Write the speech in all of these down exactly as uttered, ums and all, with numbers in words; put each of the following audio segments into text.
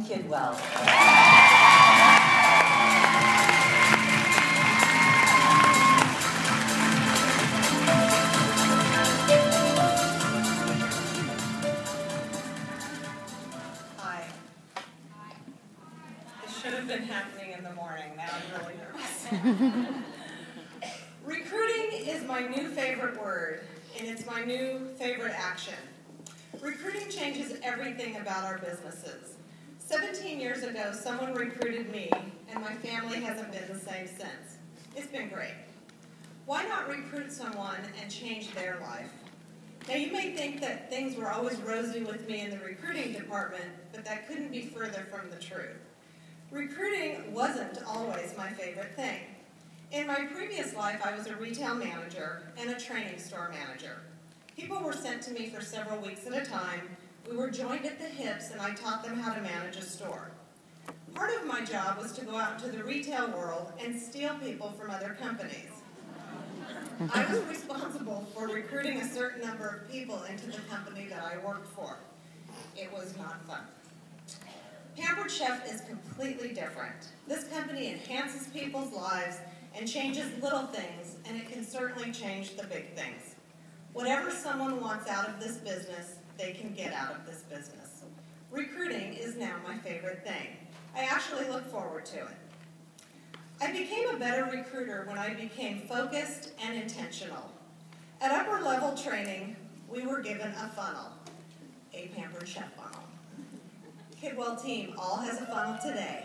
Kidwell. Hi. This should have been happening in the morning. Now I'm really nervous. Recruiting is my new favorite word, and it's my new favorite action. Recruiting changes everything about our businesses. seventeen years ago, someone recruited me, and my family hasn't been the same since. It's been great. Why not recruit someone and change their life? Now, you may think that things were always rosy with me in the recruiting department, but that couldn't be further from the truth. Recruiting wasn't always my favorite thing. In my previous life, I was a retail manager and a training store manager. People were sent to me for several weeks at a time. We were joined at the hips, and I taught them how to manage a store. Part of my job was to go out into the retail world and steal people from other companies. I was responsible for recruiting a certain number of people into the company that I worked for. It was not fun. Pampered Chef is completely different. This company enhances people's lives and changes little things, and it can certainly change the big things. Whatever someone wants out of this business, they can get out of this business. Recruiting is now my favorite thing. I actually look forward to it. I became a better recruiter when I became focused and intentional. At upper level training, we were given a funnel, a Pampered Chef funnel. Kidwell team all has a funnel today.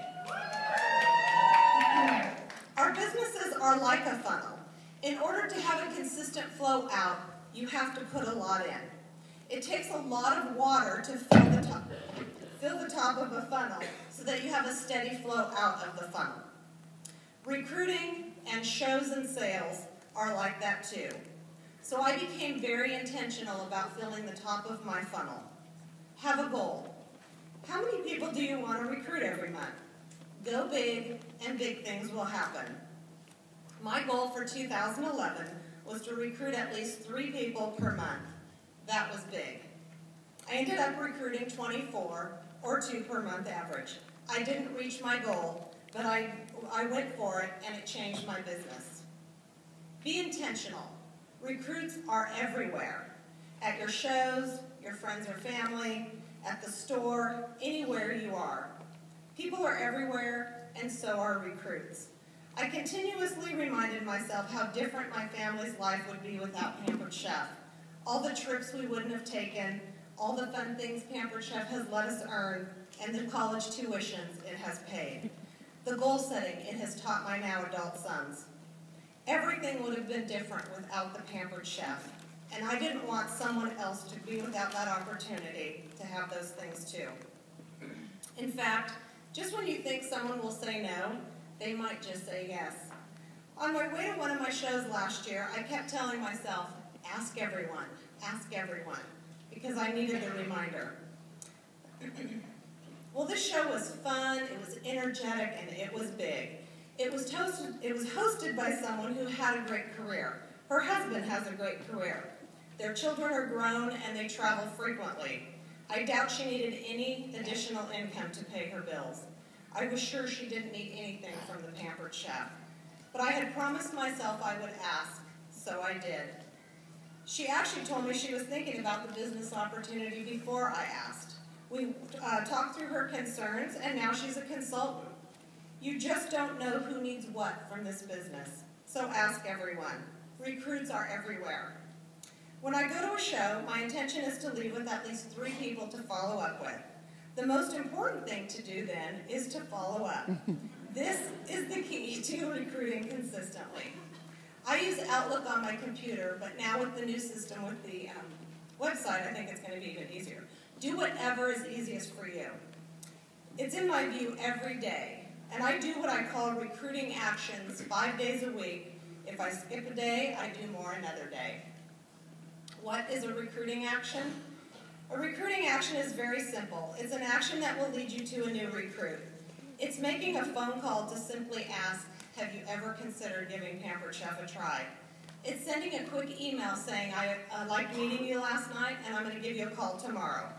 Our businesses are like a funnel. In order to have a consistent flow out, you have to put a lot in. It takes a lot of water to fill the top, fill the top of a funnel so that you have a steady flow out of the funnel. Recruiting and shows and sales are like that too. So I became very intentional about filling the top of my funnel. Have a goal. How many people do you want to recruit every month? Go big, and big things will happen. My goal for two thousand eleven was to recruit at least three people per month. That was big. I ended up recruiting twenty-four, or two per month average. I didn't reach my goal, but I, I went for it, and it changed my business. Be intentional. Recruits are everywhere. At your shows, your friends or family, at the store, anywhere you are. People are everywhere, and so are recruits. I continuously reminded myself how different my family's life would be without Pampered Chef. All the trips we wouldn't have taken, all the fun things Pampered Chef has let us earn, and the college tuitions it has paid. The goal setting it has taught my now adult sons. Everything would have been different without the Pampered Chef, and I didn't want someone else to be without that opportunity to have those things too. In fact, just when you think someone will say no, they might just say yes. On my way to one of my shows last year, I kept telling myself, ask everyone, ask everyone, because I needed the reminder. Well, this show was fun, it was energetic, and it was big. It was, toasted, it was hosted by someone who had a great career. Her husband has a great career. Their children are grown and they travel frequently. I doubt she needed any additional income to pay her bills. I was sure she didn't need anything from the Pampered Chef. But I had promised myself I would ask, so I did. She actually told me she was thinking about the business opportunity before I asked. We uh, talked through her concerns, and now she's a consultant. You just don't know who needs what from this business, so ask everyone. Recruits are everywhere. When I go to a show, my intention is to leave with at least three people to follow up with. The most important thing to do then is to follow up. This is the key to recruiting consistently. I use Outlook on my computer, but now with the new system with the um, website, I think it's going to be even easier. Do whatever is easiest for you. It's in my view every day, and I do what I call recruiting actions five days a week. If I skip a day, I do more another day. What is a recruiting action? A recruiting action is very simple. It's an action that will lead you to a new recruit. It's making a phone call to simply ask, have you ever considered giving Pampered Chef a try? It's sending a quick email saying, I uh, liked meeting you last night and I'm going to give you a call tomorrow.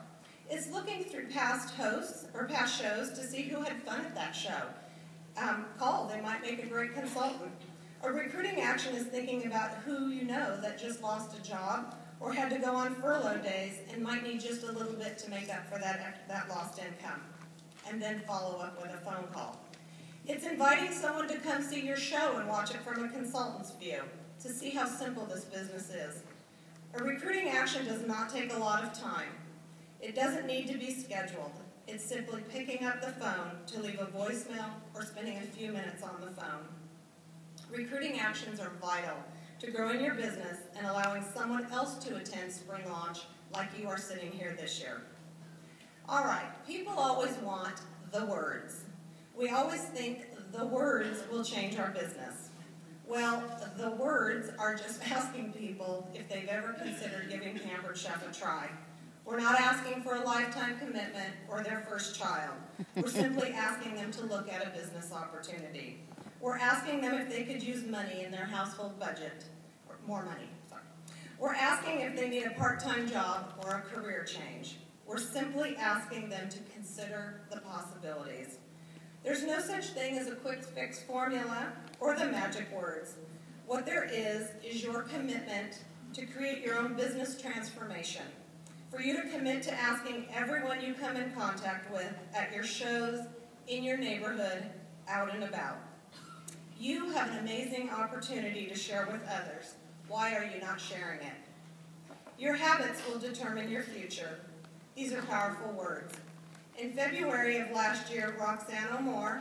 It's looking through past hosts or past shows to see who had fun at that show. Um, call, they might make a great consultant. A recruiting action is thinking about who you know that just lost a job or had to go on furlough days and might need just a little bit to make up for that, that lost income. And then follow up with a phone call. It's inviting someone to come see your show and watch it from a consultant's view to see how simple this business is. A recruiting action does not take a lot of time. It doesn't need to be scheduled. It's simply picking up the phone to leave a voicemail or spending a few minutes on the phone. Recruiting actions are vital to growing your business and allowing someone else to attend spring launch like you are sitting here this year. All right, people always want the words. We always think the words will change our business. Well, the words are just asking people if they've ever considered giving Pampered Chef a try. We're not asking for a lifetime commitment or their first child. We're simply asking them to look at a business opportunity. We're asking them if they could use money in their household budget, or more money, sorry. We're asking if they need a part-time job or a career change. We're simply asking them to consider the possibilities. There's no such thing as a quick fix formula or the magic words. What there is is your commitment to create your own business transformation. For you to commit to asking everyone you come in contact with at your shows, in your neighborhood, out and about. You have an amazing opportunity to share with others. Why are you not sharing it? Your habits will determine your future. These are powerful words. In February of last year, Roxanne O'Moore,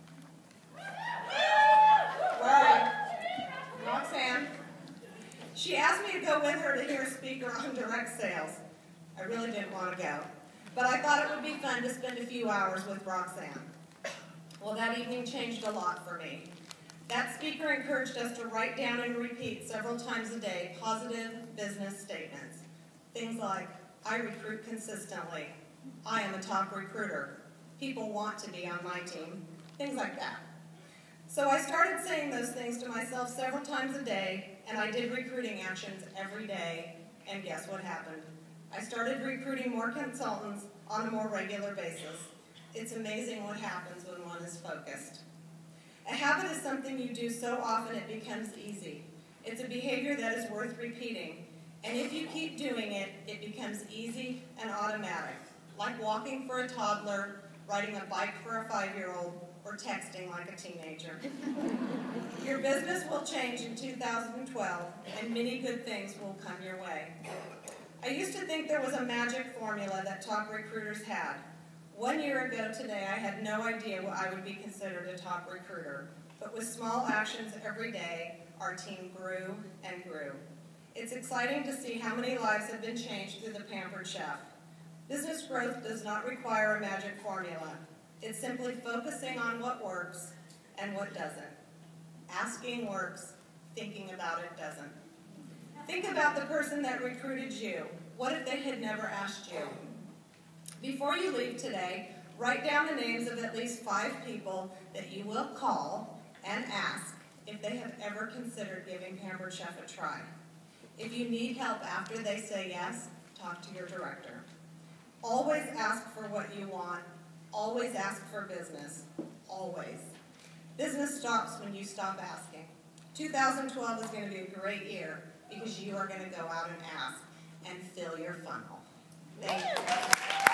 where are you? Roxanne, she asked me to go with her to hear a speaker on direct sales. I really didn't want to go, but I thought it would be fun to spend a few hours with Roxanne. Well, that evening changed a lot for me. That speaker encouraged us to write down and repeat several times a day positive business statements. Things like, I recruit consistently. I am a top recruiter. People want to be on my team. Things like that. So I started saying those things to myself several times a day, and I did recruiting actions every day, and guess what happened? I started recruiting more consultants on a more regular basis. It's amazing what happens when one is focused. A habit is something you do so often it becomes easy. It's a behavior that is worth repeating. And if you keep doing it, it becomes easy and automatic, like walking for a toddler, riding a bike for a five-year-old, or texting like a teenager. Your business will change in two thousand twelve, and many good things will come your way. I used to think there was a magic formula that top recruiters had. One year ago today, I had no idea what I would be considered a top recruiter. But with small actions every day, our team grew and grew. It's exciting to see how many lives have been changed through the Pampered Chef. Business growth does not require a magic formula. It's simply focusing on what works and what doesn't. Asking works, thinking about it doesn't. Think about the person that recruited you. What if they had never asked you? Before you leave today, write down the names of at least five people that you will call and ask if they have ever considered giving Pampered Chef a try. If you need help after they say yes, talk to your director. Always ask for what you want. Always ask for business. Always. Business stops when you stop asking. two thousand twelve is going to be a great year because you are going to go out and ask and fill your funnel. Thank you.